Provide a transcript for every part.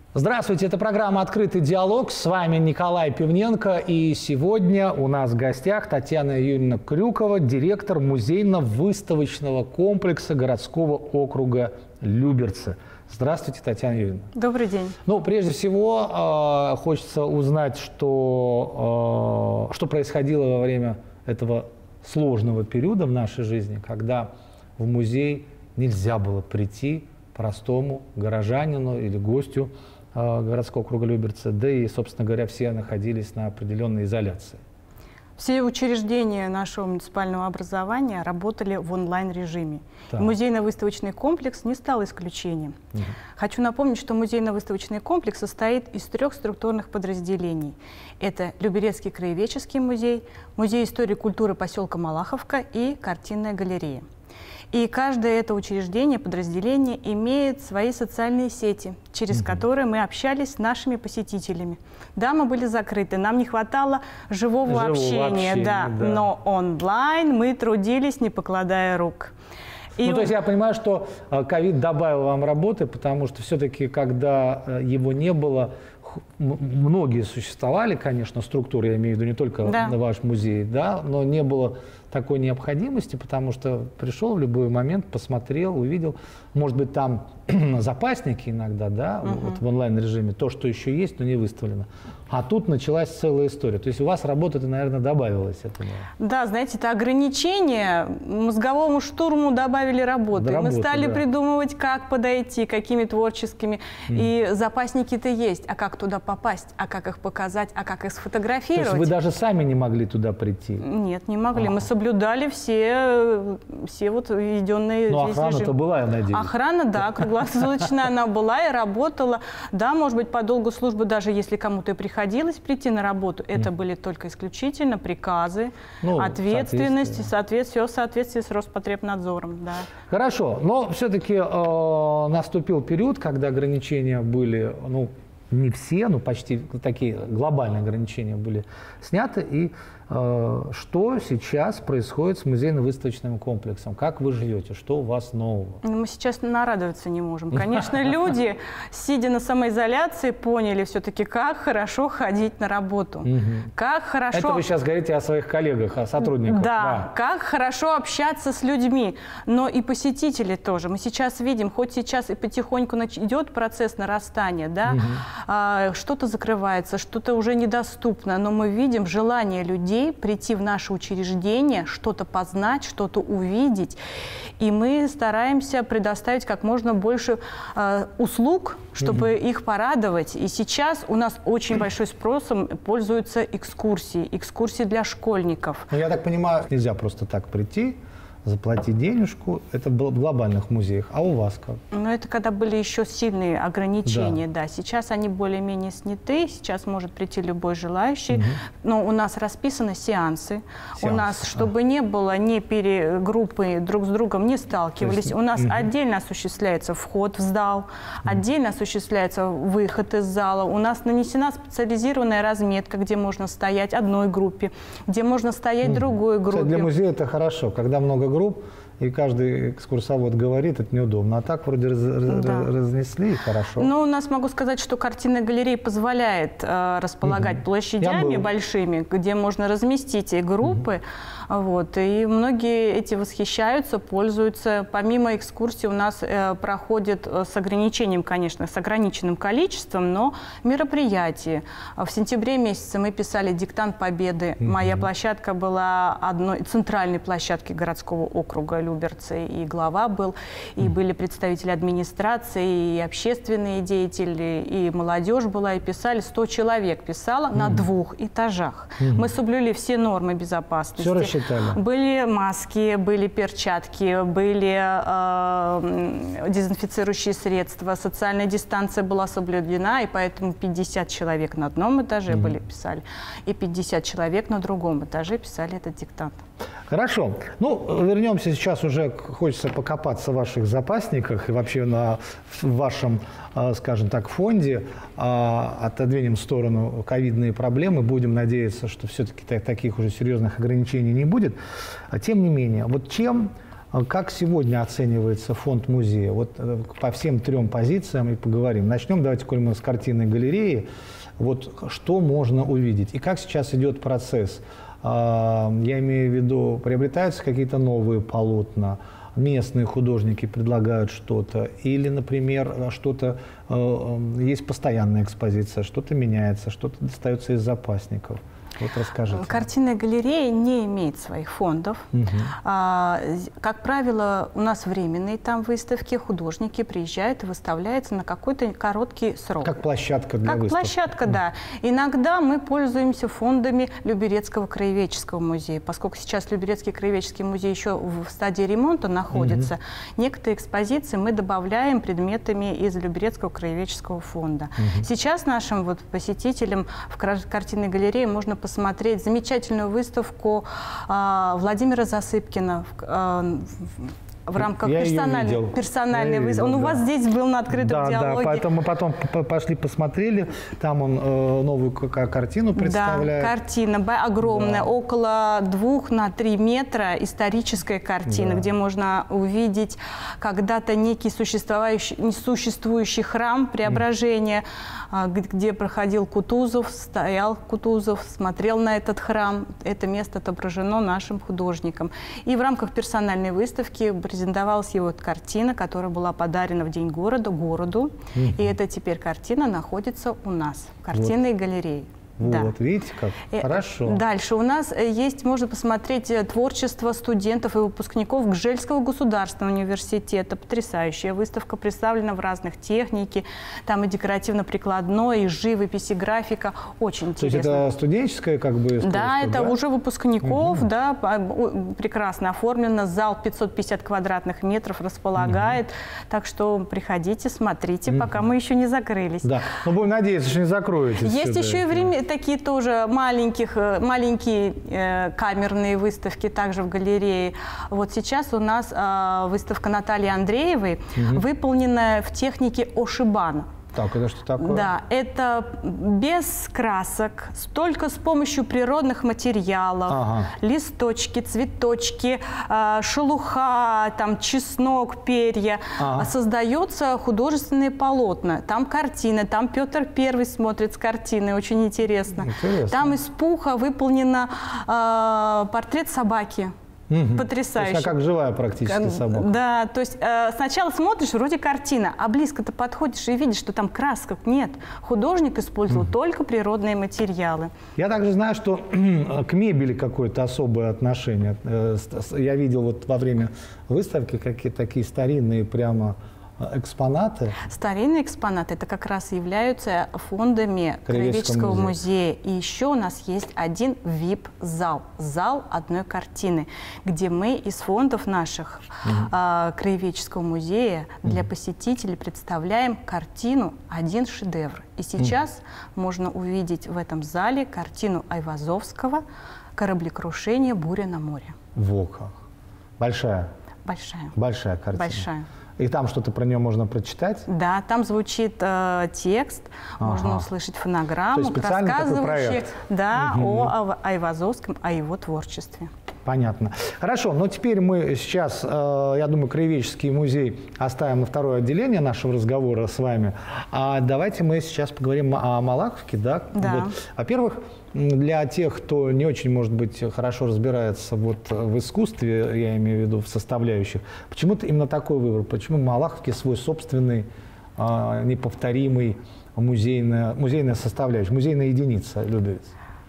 Здравствуйте, это программа «Открытый диалог». С вами Николай Пивненко. И сегодня у нас в гостях Татьяна Юрьевна Крюкова, директор музейно-выставочного комплекса городского округа Люберцы. Здравствуйте, Татьяна Юрьевна. Добрый день. Ну, прежде всего, хочется узнать, что происходило во время этого сложного периода в нашей жизни, когда в музей нельзя было прийти простому горожанину или гостю городского округа Люберцы, да и, собственно говоря, все находились на определенной изоляции. Все учреждения нашего муниципального образования работали в онлайн-режиме. Так. Музейно-выставочный комплекс не стал исключением. Хочу напомнить, что музейно-выставочный комплекс состоит из 3 структурных подразделений. Это Люберецкий краеведческий музей, Музей истории и культуры поселка Малаховка и картинная галерея. И каждое это учреждение, подразделение имеет свои социальные сети, через которые мы общались с нашими посетителями. Да, мы были закрыты, нам не хватало живого общения, да, но онлайн мы трудились, не покладая рук. Ну, то есть я понимаю, что ковид добавил вам работы, потому что все-таки, когда его не было, многие существовали, конечно, структуры, я имею в виду не только ваш музей, да, но не было такой необходимости, потому что пришел в любой момент, посмотрел, увидел. Может быть, там запасники иногда, да, вот в онлайн-режиме, то, что еще есть, но не выставлено. А тут началась целая история. То есть у вас работа-то, наверное, добавилась этому. Да, знаете, это ограничение. Мозговому штурму добавили работы. Мы стали придумывать, как подойти, какими творческими. И запасники-то есть. А как туда попасть? А как их показать? А как их сфотографировать? То есть вы даже сами не могли туда прийти? Нет, не могли. Мы соблюдали все вот введенные здесь режимы. Охрана-то была, я надеюсь. Охрана, да, круглосуточная она была и работала. Да, может быть, по долгу службы, даже если кому-то и приходилось прийти на работу, это были только исключительно приказы, ответственность, все в соответствии с Роспотребнадзором. Да. Хорошо, но все-таки наступил период, когда ограничения были, не все, но почти такие глобальные ограничения были сняты. И что сейчас происходит с музейно-выставочным комплексом? Как вы живете? Что у вас нового? Мы сейчас нарадоваться не можем. Конечно, люди, сидя на самоизоляции, поняли все-таки, как хорошо ходить на работу. Как хорошо... Это вы сейчас говорите о своих коллегах, о сотрудниках. Да, как хорошо общаться с людьми. Но и посетители тоже. Мы сейчас видим, хоть сейчас и потихоньку идет процесс нарастания, да, что-то закрывается, что-то уже недоступно, но мы видим желание людей прийти в наше учреждение, что-то познать, что-то увидеть. И мы стараемся предоставить как можно больше услуг, чтобы их порадовать. И сейчас у нас очень большой спросом пользуются экскурсии для школьников. Но я так понимаю, нельзя просто так прийти, заплатить денежку, это было в глобальных музеях. А у вас как? Ну, это когда были еще сильные ограничения, да. Сейчас они более-менее сняты, сейчас может прийти любой желающий. Но у нас расписаны сеансы. У нас, чтобы не было группы друг с другом не сталкивались, у нас отдельно осуществляется вход в зал, отдельно осуществляется выход из зала. У нас нанесена специализированная разметка, где можно стоять одной группе, где можно стоять другой группе. Для музея это хорошо, когда много групп, и каждый экскурсовод говорит, это неудобно. А так вроде разнесли, хорошо. Ну, у нас могу сказать, что картинная галерея позволяет располагать площадями большими, где можно разместить и группы. Вот, и многие эти восхищаются, пользуются. Помимо экскурсий у нас проходит с ограничением, конечно, с ограниченным количеством, но мероприятия. В сентябре месяце мы писали «Диктант Победы». Моя площадка была одной центральной площадки городского округа Люберцы, и глава был, и были представители администрации, и общественные деятели, и молодежь была, и писали, 100 человек писала на 2 этажах. Мы соблюли все нормы безопасности. Все рассчитали. Были маски, были перчатки, были дезинфицирующие средства, социальная дистанция была соблюдена, и поэтому 50 человек на одном этаже писали, и 50 человек на другом этаже писали этот диктант. Хорошо. Ну, вернемся сейчас уже, хочется покопаться в ваших запасниках и вообще в вашем, скажем так, фонде. Отодвинем в сторону ковидные проблемы. Будем надеяться, что все-таки таких уже серьезных ограничений не будет. Тем не менее, вот чем Как сегодня оценивается фонд музея? Вот по всем 3 позициям и поговорим. Начнем, давайте, коль мы с картинной галереи. Вот что можно увидеть? И как сейчас идет процесс? Я имею в виду, приобретаются какие-то новые полотна, местные художники предлагают что-то, или, например, что-то, есть постоянная экспозиция, что-то меняется, что-то достается из запасников. Вот расскажите. Картинная галерея не имеет своих фондов. Как правило, у нас временные там выставки, художники приезжают и выставляются на какой-то короткий срок. Как площадка для выставки. Как площадка, да. Иногда мы пользуемся фондами Люберецкого краеведческого музея. Поскольку сейчас Люберецкий краеведческий музей еще в стадии ремонта находится, некоторые экспозиции мы добавляем предметами из Люберецкого краеведческого фонда. Сейчас нашим вот посетителям в картинной галерее можно посмотреть замечательную выставку Владимира Засыпкина в рамках персональной выставки. Он у вас здесь был на открытом диалоге. Да, поэтому мы потом пошли посмотрели. Там он новую картину представляет. Да, картина огромная, около 2 на 3 метра, историческая картина, где можно увидеть когда-то некий несуществующий храм Преображения, где проходил Кутузов, стоял Кутузов, смотрел на этот храм. Это место отображено нашим художником. И в рамках персональной выставки презентовалась его картина, которая была подарена в День городу. И эта теперь картина находится у нас в картинной галерее. Вот, видите, как хорошо. Дальше у нас есть, можно посмотреть творчество студентов и выпускников Гжельского государственного университета. Потрясающая выставка, представлена в разных технике. Там и декоративно-прикладной, и живопись, и графика. Очень интересно. То есть это студенческое как бы искусство? Да, это уже выпускников, да, прекрасно оформлено. Зал 550 квадратных метров располагает. Так что приходите, смотрите, пока мы еще не закрылись. Да, но будем надеяться, что не закроетесь. Есть еще и время такие тоже маленькие камерные выставки также в галерее. Вот сейчас у нас выставка Натальи Андреевой, выполненная в технике Ошибана. Так, это что такое? Да, это без красок, только с помощью природных материалов, листочки, цветочки, шелуха, там, чеснок, перья. Создаются художественные полотна. Там картины, там Петр I смотрит с картины, очень интересно. Там из пуха выполнен портрет собаки. Потрясающе. То есть, как живая практически собака. Да, то есть сначала смотришь, вроде картина, а близко-то подходишь и видишь, что там красок нет. Художник использовал только природные материалы. Я также знаю, что к мебели какое-то особое отношение. Я видел вот во время выставки какие-то такие старинные прямо экспонаты. Старинные экспонаты это как раз являются фондами Краеведческого музея. И еще у нас есть один VIP-зал, зал одной картины, где мы из фондов наших Краеведческого музея для посетителей представляем картину «Один шедевр». И сейчас можно увидеть в этом зале картину Айвазовского «Кораблекрушение. Буря на море». Во как! Большая? Большая. Большая картина? Большая. И там что-то про нее можно прочитать? Да, там звучит текст, можно услышать фонограмму, рассказывающую о Айвазовском, о его творчестве. Понятно. Хорошо, но теперь мы сейчас, я думаю, Краеведческий музей оставим на второе отделение нашего разговора с вами. А давайте мы сейчас поговорим о Малаховке. Да? Да. Вот. Во-первых, для тех, кто не очень, может быть, хорошо разбирается вот в искусстве, я имею в виду в составляющих, почему-то именно такой выбор? Почему Малаховке свой собственный, неповторимый музейная составляющая, музейная единица Люберец?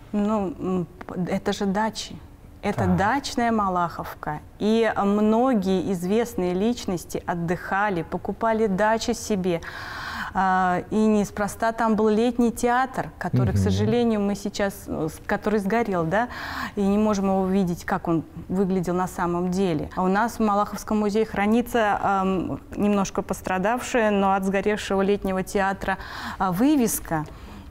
Ну, это же дачи. Это дачная Малаховка. И многие известные личности отдыхали, покупали дачи себе. И неспроста там был летний театр, который, к сожалению, мы сейчас, который сгорел, да, и не можем его увидеть, как он выглядел на самом деле. А у нас в Малаховском музее хранится немножко пострадавшая, но от сгоревшего летнего театра вывеска.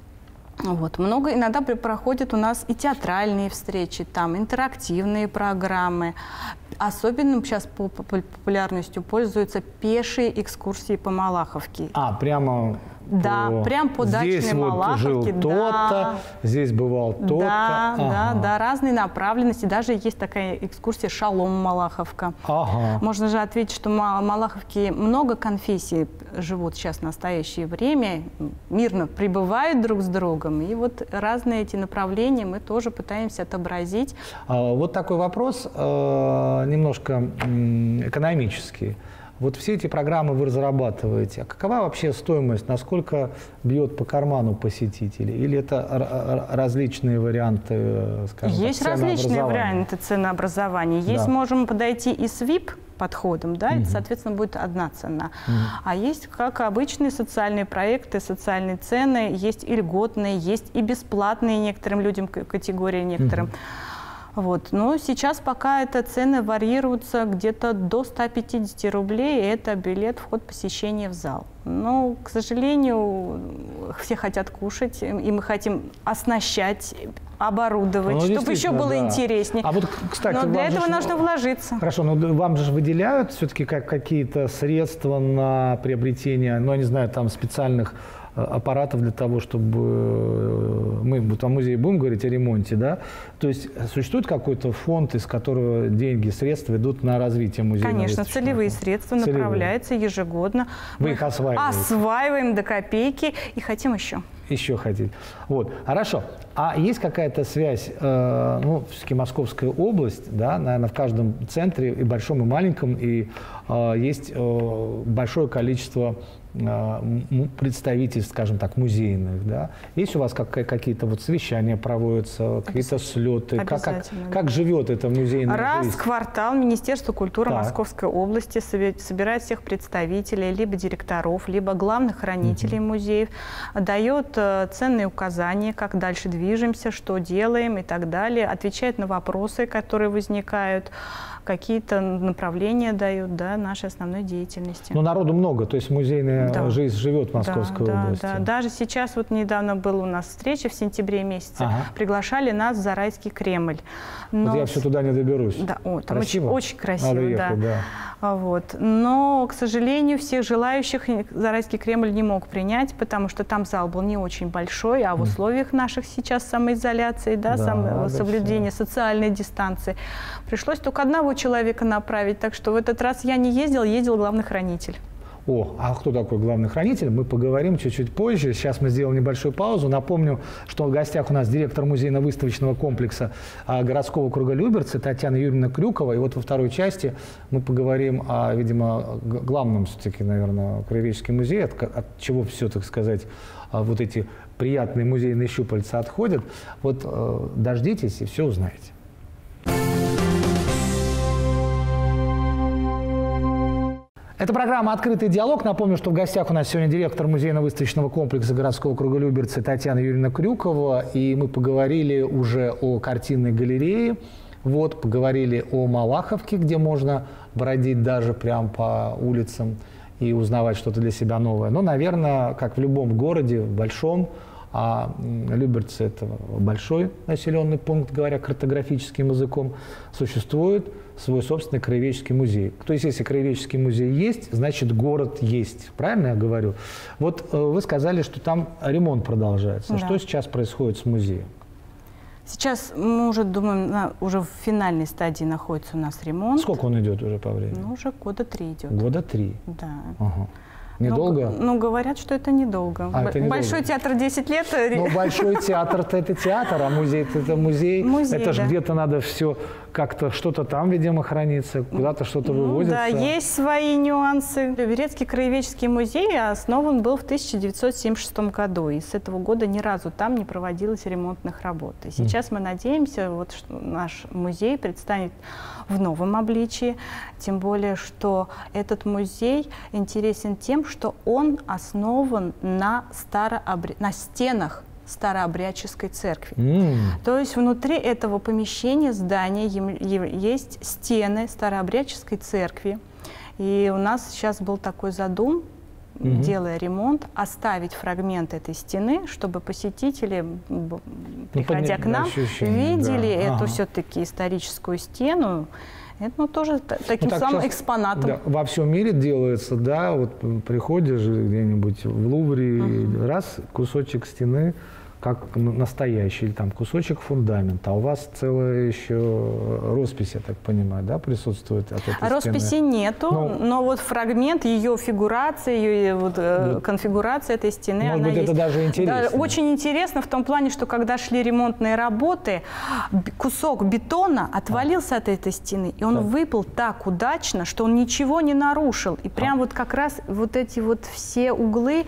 Вот. Иногда проходят у нас и театральные встречи, там интерактивные программы. Особенно сейчас популярностью пользуются пешие экскурсии по Малаховке. Прямо Да, прям по дачной Малаховке. Здесь вот жил тот-то, здесь бывал тот-то. Да, разные направленности. Даже есть такая экскурсия «Шалом Малаховка». Можно же ответить, что в Малаховке много конфессий живут сейчас в настоящее время, мирно пребывают друг с другом. И вот разные эти направления мы тоже пытаемся отобразить. Вот такой вопрос, немножко экономический. Вот все эти программы вы разрабатываете. А какова вообще стоимость? Насколько бьет по карману посетителей? Или это различные варианты, скажем так, есть различные варианты ценообразования. Есть, можем подойти и с VIP подходом, да, это, соответственно, будет одна цена. А есть, как обычные социальные проекты, социальные цены, есть и льготные, есть и бесплатные некоторым людям, категории некоторым. Вот. Но сейчас пока это цены варьируются где-то до 150 рублей, и это билет, вход, посещение в зал. Но, к сожалению, все хотят кушать, и мы хотим оснащать, оборудовать, чтобы еще было интереснее. А вот, кстати, но для этого нужно вложиться. Хорошо, но вам же выделяют все-таки какие-то средства на приобретение, ну, я не знаю, там специальных аппаратов для того, чтобы мы в музее будем говорить о ремонте, да? То есть существует какой-то фонд, из которого деньги, средства идут на развитие музея? Конечно, целевые средства направляются ежегодно. Вы их осваиваете? Осваиваем до копейки и хотим еще. Еще хотите. Вот, хорошо. А есть какая-то связь, ну, все-таки Московская область, да, наверное, в каждом центре, и большом, и маленьком, и есть большое количество представительств, скажем так, музейных, да? Есть у вас какие-то вот совещания проводятся, какие-то слеты? Как живет эта музейная жизнь? Раз в квартал Министерство культуры Московской области собирает всех представителей, либо директоров, либо главных хранителей музеев, дает ценные указания, как дальше движемся, что делаем и так далее, отвечает на вопросы, которые возникают, какие-то направления дают, да, нашей основной деятельности. Но народу много, то есть музейная жизнь живет в Московской области. Да. Даже сейчас, вот недавно была у нас встреча в сентябре месяце, приглашали нас в Зарайский Кремль. Но... Вот я все туда не доберусь. Да, там очень красиво. Надо ехать, да. Вот. Но, к сожалению, всех желающих Зарайский Кремль не мог принять, потому что там зал был не очень большой, а в условиях наших сейчас самоизоляции, соблюдения социальной дистанции, пришлось только одного человека направить. Так что в этот раз я не ездил, ездил главный хранитель. А кто такой главный хранитель? Мы поговорим чуть-чуть позже. Сейчас мы сделаем небольшую паузу. Напомню, что в гостях у нас директор музейно-выставочного комплекса городского округа Люберцы Татьяна Юрьевна Крюкова. И вот во второй части мы поговорим о, видимо, главном, все-таки, наверное, краеведческий музей, от чего все, так сказать, вот эти приятные музейные щупальца отходят. Вот дождитесь и все узнаете. Это программа «Открытый диалог». Напомню, что в гостях у нас сегодня директор музейно-выставочного комплекса городского округа Люберцы Татьяна Юрьевна Крюкова. И мы поговорили уже о картинной галерее, вот, поговорили о Малаховке, где можно бродить даже прямо по улицам и узнавать что-то для себя новое. Но, наверное, как в любом городе, в большом, а Люберцы – это большой населенный пункт, говоря картографическим языком, существует свой собственный краеведческий музей. То есть, если краеведческий музей есть, значит, город есть. Правильно я говорю? Вот вы сказали, что там ремонт продолжается. Да. Что сейчас происходит с музеем? Сейчас мы уже думаем, уже в финальной стадии находится у нас ремонт. Сколько он идет уже по времени? Ну, уже года 3 идет. Года 3? Да. Ага. Недолго? Ну, говорят, что это недолго. Большой театр 10 лет. Ну, Большой театр-то это театр, а музей-то это музей. Это же где-то надо все как-то, что-то там, видимо, хранится, куда-то что-то вывозится. Да, есть свои нюансы. Люберецкий краеведческий музей основан был в 1976 году, и с этого года ни разу там не проводилось ремонтных работ. И сейчас мы надеемся, вот, что наш музей предстанет в новом обличии, тем более, что этот музей интересен тем, что он основан на стенах старообрядческой церкви. То есть внутри этого помещения, здания, есть стены старообрядческой церкви. И у нас сейчас был такой задум, делая ремонт, оставить фрагмент этой стены, чтобы посетители, приходя к нам, видели эту все-таки историческую стену. Это тоже таким самым экспонатом. Да, во всем мире делается, да, вот приходишь где-нибудь в Лувре, раз, кусочек стены, как настоящий, или там кусочек фундамента, а у вас целая еще роспись, я так понимаю, да, присутствует от этой стены? Росписи нету, но вот фрагмент ее фигурации, ее вот конфигурация этой стены, может она быть, есть. Это даже интересно. Да, очень интересно в том плане, что когда шли ремонтные работы, кусок бетона отвалился от этой стены, и он выпал так удачно, что он ничего не нарушил. И прям вот как раз вот эти вот все углы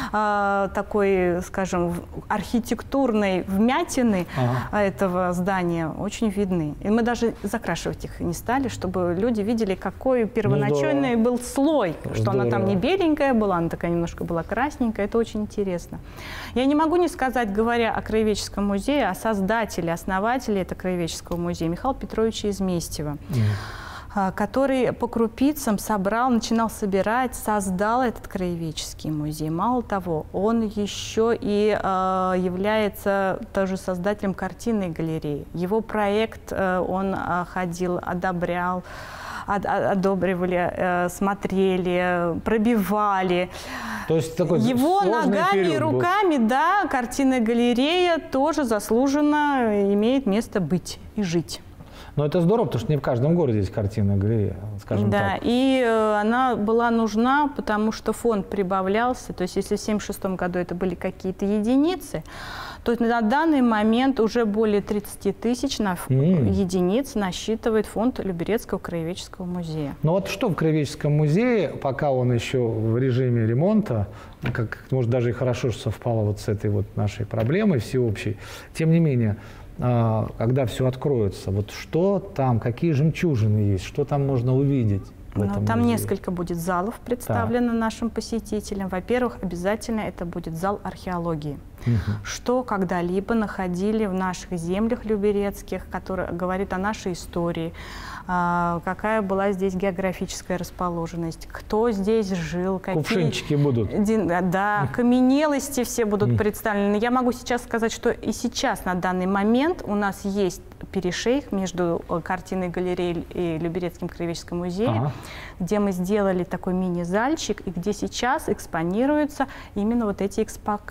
такой, скажем, архитектурной вмятины этого здания очень видны. И мы даже закрашивать их не стали, чтобы люди видели, какой первоначальный был слой, что она там не беленькая была, она такая немножко была красненькая. Это очень интересно. Я не могу не сказать, говоря о Краеведческом музее, о создателе, основателе этого Краеведческого музея Михаила Петровича Изместьева, который по крупицам собрал, начинал собирать, создал этот краеведческий музей. Мало того, он еще и является тоже создателем картинной галереи. Его проект он ходил, одобрял, одобривали, смотрели, пробивали. То есть такой его ногами и руками, да, картинная галерея тоже заслуженно имеет место быть и жить. Но это здорово, потому что не в каждом городе есть картинная галерея, скажем так. Да, и она была нужна, потому что фонд прибавлялся. То есть если в 1976 году это были какие-то единицы, то на данный момент уже более 30 тысяч единиц насчитывает фонд Люберецкого краеведческого музея. Ну вот что в краеведческом музее, пока он еще в режиме ремонта, как, может, даже и хорошо совпало вот с этой вот нашей проблемой всеобщей, тем не менее, когда все откроется, вот что там, какие жемчужины есть, что там можно увидеть? Там несколько будет залов представлено нашим посетителям. Во-первых, обязательно это будет зал археологии. Что когда-либо находили в наших землях люберецких, который говорит о нашей истории, какая была здесь географическая расположенность, кто здесь жил, какие... Кувшинчики будут. Да, каменелости все будут представлены. Я могу сейчас сказать, что и сейчас на данный момент у нас есть перешейх между картинной галереей и Люберецким краеведческим музеем, где мы сделали такой мини-зальчик, и где сейчас экспонируются именно вот эти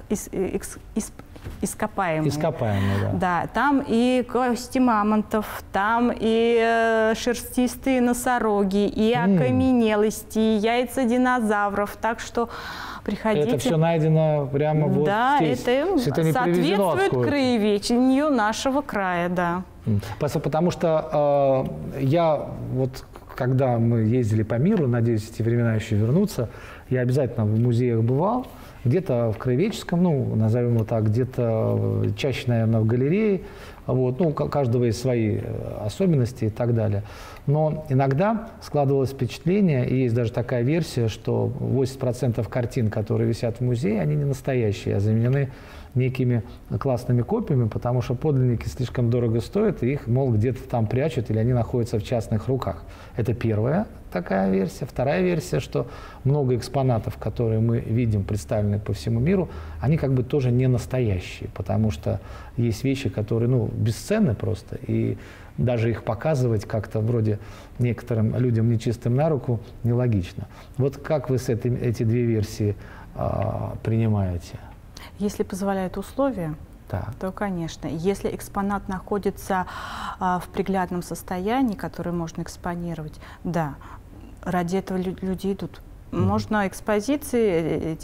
ископаемые. Ископаемые, да. Да, там и кости мамонтов, там и шерстистые носороги, и окаменелости, и яйца динозавров. Так что приходите. Это все найдено прямо вот здесь. Да, это соответствует краеведению нашего края, да. Потому что я вот, когда мы ездили по миру, надеюсь, эти времена еще вернутся, я обязательно в музеях бывал, где-то в краеведческом, ну, назовем его так, где-то чаще, наверное, в галерее. Вот, ну, у каждого есть свои особенности и так далее. Но иногда складывалось впечатление, и есть даже такая версия, что 80% картин, которые висят в музее, они не настоящие, а заменены некими классными копиями, потому что подлинники слишком дорого стоят, и их, мол, где-то там прячут, или они находятся в частных руках. Это первая такая версия. Вторая версия, что много экспонатов, которые мы видим представлены по всему миру, они как бы тоже не настоящие, потому что есть вещи, которые, ну, бесценны просто, и даже их показывать как-то вроде некоторым людям нечистым на руку нелогично. Вот как вы эти две версии принимаете? Если позволяют условия, то, конечно. Если экспонат находится в приглядном состоянии, который можно экспонировать, да, ради этого люди идут. Можно экспозиции,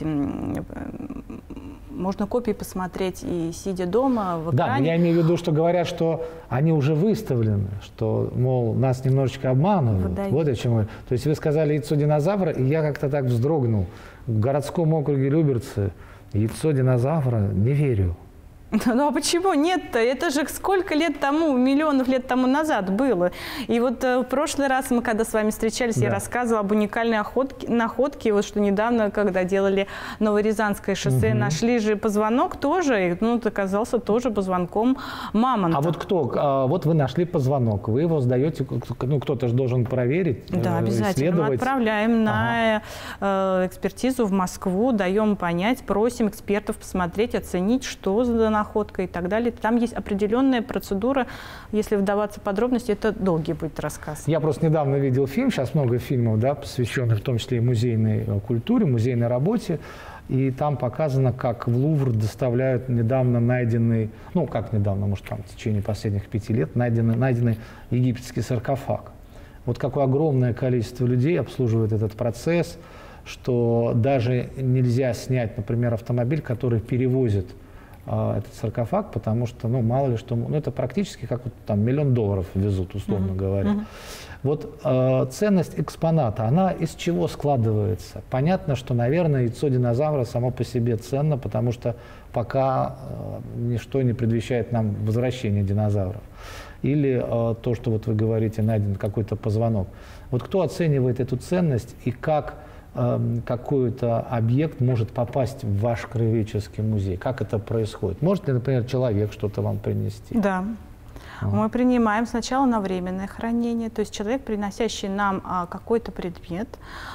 можно копии посмотреть и сидя дома в экране. Да, но я имею в виду, что говорят, что они уже выставлены, что, мол, нас немножечко обманывают. Вот о чем вы. То есть вы сказали яйцо динозавра, и я как-то так вздрогнул. В городском округе Люберцы яйцо динозавра не верю. Ну а почему нет-то? Это же сколько лет тому, миллионов лет тому назад было. И вот в прошлый раз мы, когда с вами встречались, я рассказывала об уникальной находке, вот что недавно, когда делали Новорязанское шоссе, нашли же позвонок тоже, и, ну, оказался тоже позвонком мамонта. А вот кто? Вот вы нашли позвонок, вы его сдаете, ну кто-то же должен проверить, да, обязательно. Мы отправляем на экспертизу в Москву, даем понять, просим экспертов посмотреть, оценить, что за находка находка и так далее. Там есть определенная процедура, если вдаваться в подробности, это долгий будет рассказ. Я просто недавно видел фильм, сейчас много фильмов, да, посвященных в том числе и музейной культуре, музейной работе, и там показано, как в Лувр доставляют недавно найденный, ну как недавно, может там в течение последних 5 лет, найденный египетский саркофаг. Вот какое огромное количество людей обслуживает этот процесс, что даже нельзя снять, например, автомобиль, который перевозит этот саркофаг, потому что, ну, мало ли что, ну, это практически как вот, там, $1 миллион везут, условно говоря. Вот ценность экспоната, она из чего складывается? Понятно, что, наверное, яйцо динозавра само по себе ценно, потому что пока ничто не предвещает нам возвращение динозавров. Или то, что вот вы говорите, найден какой-то позвонок. Вот кто оценивает эту ценность и как какой-то объект может попасть в ваш краеведческий музей? Как это происходит? Может ли, например, человек что-то вам принести? Да. Мы принимаем сначала на временное хранение, то есть человек, приносящий нам какой-то предмет,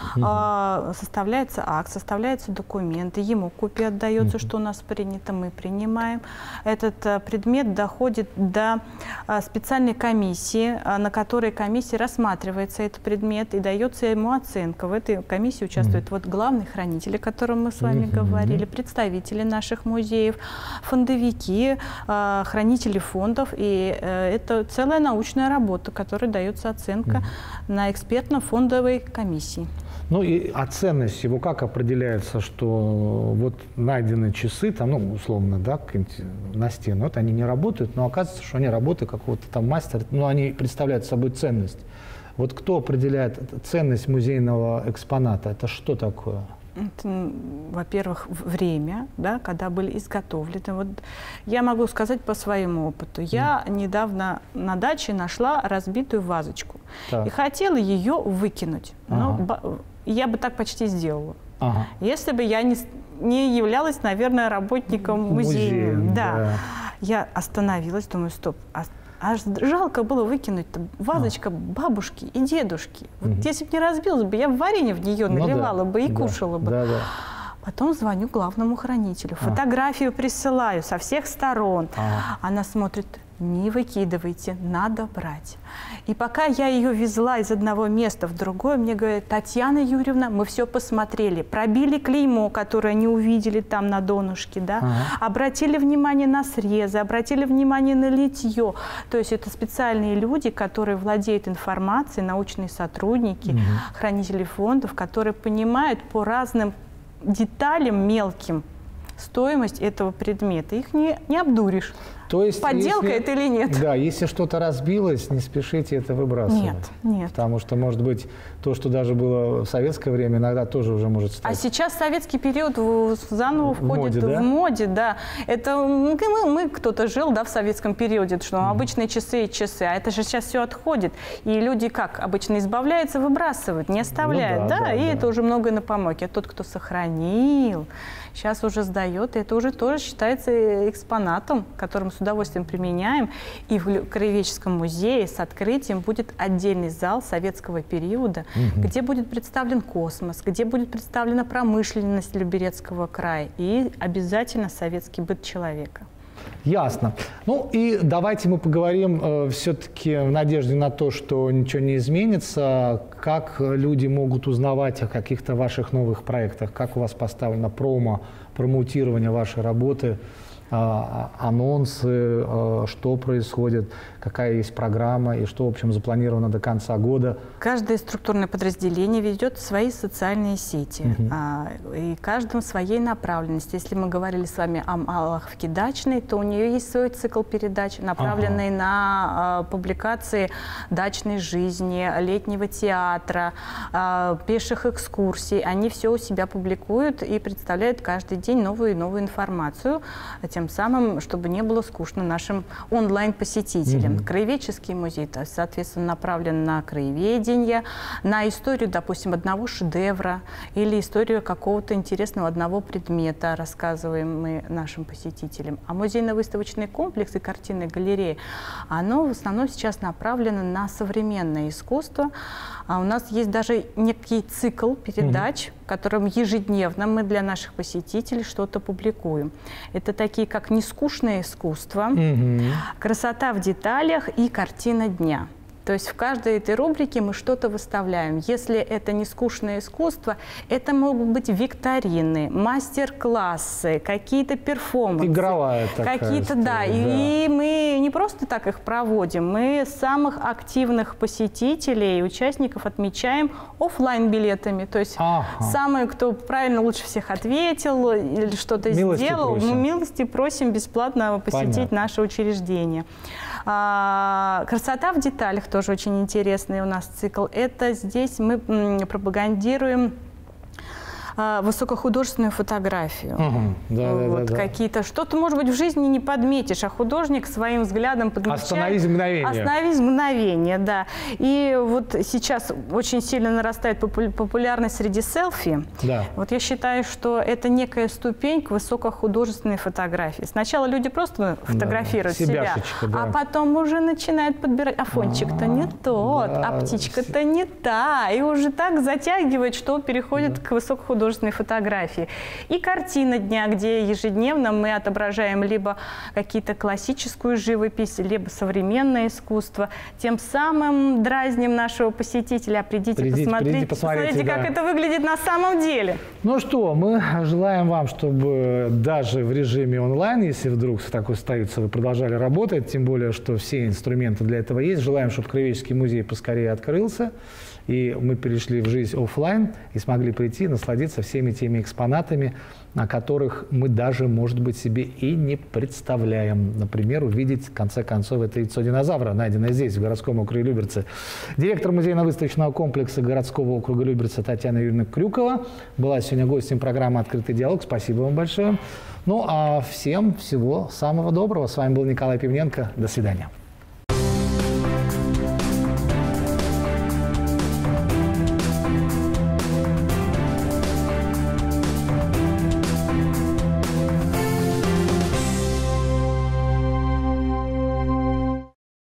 составляется акт, составляются документы, ему копия отдается, что у нас принято, мы принимаем. Этот предмет доходит до специальной комиссии, на которой комиссии рассматривается этот предмет и дается ему оценка. В этой комиссии участвует вот главный хранитель, о котором мы с вами говорили, представители наших музеев, фондовики, хранители фондов, и это целая научная работа, которой дается оценка на экспертно-фондовой комиссии. Ну и ценность его как определяется, что вот найдены часы, там, ну, условно, да, на стену, вот они не работают, но оказывается, что они работают какого-то там мастера, но они представляют собой ценность. Вот кто определяет ценность музейного экспоната? Это что такое? Во-первых, время, да, когда были изготовлены. Вот я могу сказать по своему опыту. Я недавно на даче нашла разбитую вазочку и хотела ее выкинуть. Но я бы так почти сделала, если бы я не являлась, наверное, работником музея. Да. Я остановилась, думаю, стоп. Аж жалко было выкинуть вазочка бабушки и дедушки. Вот если бы не разбилась бы, я варенье в нее наливала бы и кушала бы. Потом звоню главному хранителю, фотографию присылаю со всех сторон. Она смотрит, не выкидывайте, надо брать. И пока я ее везла из одного места в другое, мне говорят: Татьяна Юрьевна, мы все посмотрели, пробили клеймо, которое не увидели там на донышке, да? Обратили внимание на срезы, обратили внимание на литье. То есть это специальные люди, которые владеют информацией, научные сотрудники, хранители фондов, которые понимают по разным деталям мелким стоимость этого предмета. Их не обдуришь. То есть, подделка это или нет? Да, если что-то разбилось, не спешите это выбрасывать. Нет, нет. Потому что, может быть, то, что даже было в советское время, иногда тоже уже может стать. А сейчас советский период заново входит в моде, да? Это мы кто-то жил, да, в советском периоде, что обычные часы и часы, а это же сейчас все отходит. И люди как обычно избавляются, выбрасывают, не оставляют, это уже многое на помойке. А тот, кто сохранил, сейчас уже сдает, и это уже тоже считается экспонатом, которым с удовольствием применяем. И в Краеведческом музее с открытием будет отдельный зал советского периода, где будет представлен космос, где будет представлена промышленность Люберецкого края и обязательно советский быт человека. Ясно. Ну и давайте мы поговорим все-таки в надежде на то, что ничего не изменится, как люди могут узнавать о каких-то ваших новых проектах, как у вас поставлено промоутирование вашей работы, анонсы, что происходит, какая есть программа и что, в общем, запланировано до конца года. Каждое структурное подразделение ведет свои социальные сети, и каждому своей направленности. Если мы говорили с вами о Малаховке дачной, то у нее есть свой цикл передач, направленный на публикации дачной жизни, летнего театра, пеших экскурсий. Они все у себя публикуют и представляют каждый день новую и новую информацию, тем самым, чтобы не было скучно нашим онлайн-посетителям. Краеведческий музей, соответственно, направлен на краеведение, на историю, допустим, одного шедевра или историю какого-то интересного одного предмета, рассказываем мы нашим посетителям. А музейно-выставочный комплекс и картинная галерея, оно в основном сейчас направлено на современное искусство. У нас есть даже некий цикл передач котором ежедневно мы для наших посетителей что-то публикуем. Это такие, как «Нескучное искусство», «Красота в деталях» и «Картина дня». То есть в каждой этой рубрике мы что-то выставляем. Если это не скучное искусство, это могут быть викторины, мастер-классы, какие-то перформансы. Игровая такая какие-то, да. И мы не просто так их проводим, мы самых активных посетителей, участников отмечаем офлайн-билетами. То есть самые, кто правильно лучше всех ответил или что-то сделал, мы милости просим бесплатно посетить наше учреждение. «Красота в деталях» тоже очень интересный у нас цикл. Это здесь мы пропагандируем высокохудожественную фотографию. Какие-то что-то, может быть, в жизни не подметишь, а художник своим взглядом подмечает. Остановись мгновение. Остановись мгновение, да. И вот сейчас очень сильно нарастает популярность среди селфи. Да. Вот я считаю, что это некая ступень к высокохудожественной фотографии. Сначала люди просто фотографируют себя, а потом уже начинают подбирать, а фончик-то не тот, а птичка-то не та. И уже так затягивает, что переходит к высокохудожественной фотографии. И картина дня, где ежедневно мы отображаем либо какие-то классическую живопись, либо современное искусство. Тем самым дразним нашего посетителя. Придите, посмотрите, как это выглядит на самом деле. Ну что, мы желаем вам, чтобы даже в режиме онлайн, если вдруг такое состоится, вы продолжали работать, тем более, что все инструменты для этого есть. Желаем, чтобы Краеведческий музей поскорее открылся, и мы перешли в жизнь офлайн и смогли прийти и насладиться всеми теми экспонатами, о которых мы даже, может быть, себе и не представляем. Например, увидеть, в конце концов, это яйцо динозавра, найденное здесь, в городском округе Люберцы. Директор музейно-выставочного комплекса городского округа Люберцы Татьяна Юрьевна Крюкова была сегодня гостем программы «Открытый диалог». Спасибо вам большое. Ну, а всем всего самого доброго. С вами был Николай Пивненко. До свидания.